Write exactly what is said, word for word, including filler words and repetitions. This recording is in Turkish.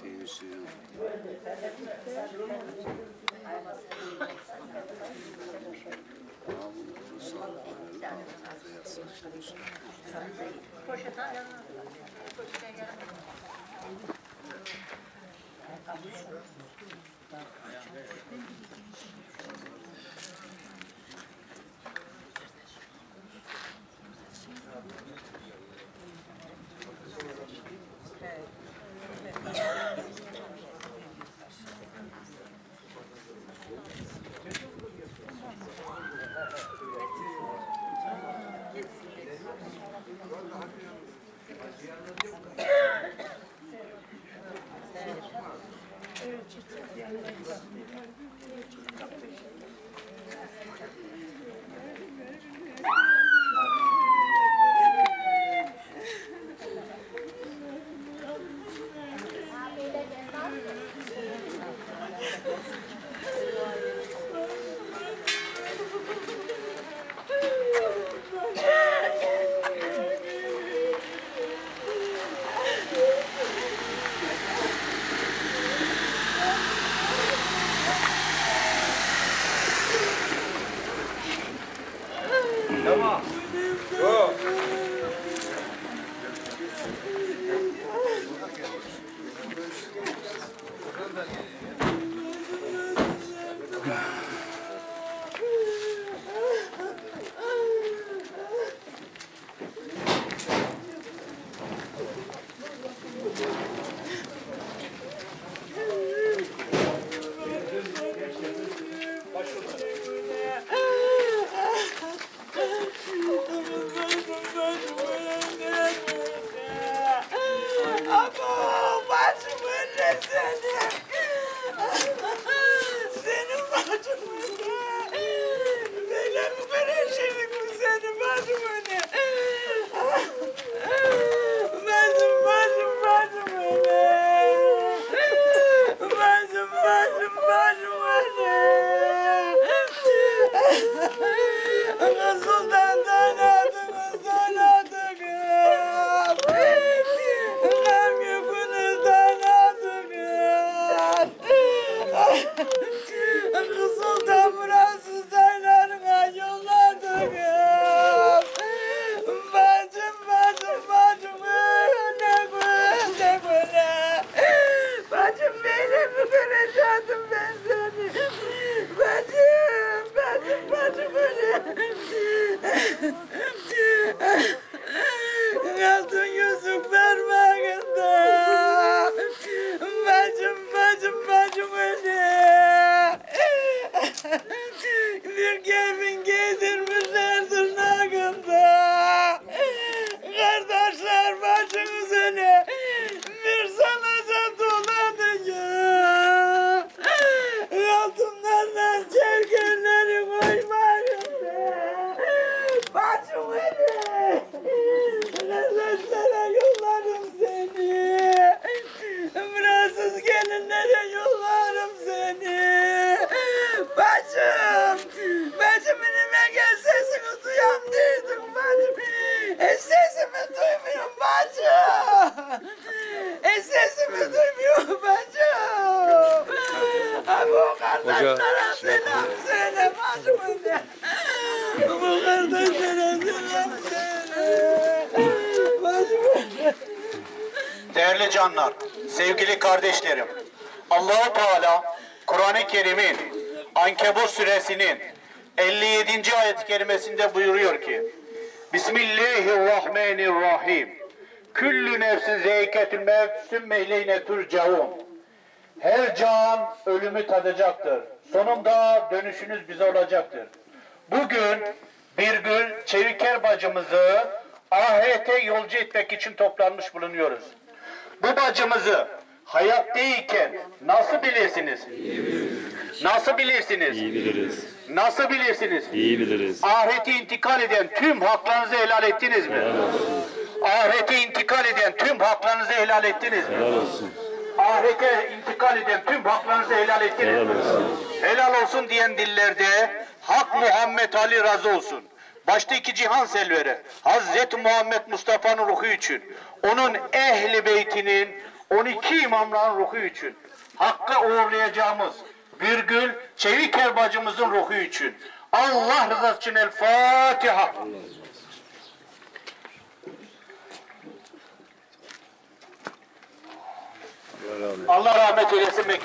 Hoca selam söyle bacımına. Bu kardeşlere selam söyle. Bacımına. Değerli canlar, sevgili kardeşlerim, Allah-u Teala Kur'an-ı Kerim'in Ankebut suresinin elli yedinci ayet-i kerimesinde buyuruyor ki: Bismillahirrahmanirrahim. Küllü nefsin zeyketil mevt sümme ileyne turcaun. Her can ölümü tadacaktır. Sonunda dönüşünüz bize olacaktır. Bugün Birgül Çeviker bacımızı ahirete yolcu etmek için toplanmış bulunuyoruz. Bu bacımızı hayattayken nasıl bilirsiniz? İyi biliriz. Nasıl bilirsiniz? İyi biliriz. Nasıl bilirsiniz? İyi biliriz. Ahirete intikal eden tüm haklarınızı helal ettiniz mi? Helal olsun. Ahirete intikal eden tüm haklarınızı helal ettiniz mi? Helal olsun. Ahirete intikal eden tüm haklarınızı helal ettiniz Helal mi? olsun. Helal olsun diyen dillerde Hak Muhammed Ali razı olsun. Başta iki cihan selveri Hazreti Muhammed Mustafa'nın ruhu için, onun ehli beytinin, on iki imamların ruhu için, Hakk'a uğurlayacağımız Birgül Çeviker bacımızın ruhu için, Allah rızası için El Fatiha. Allah rahmet eylesin.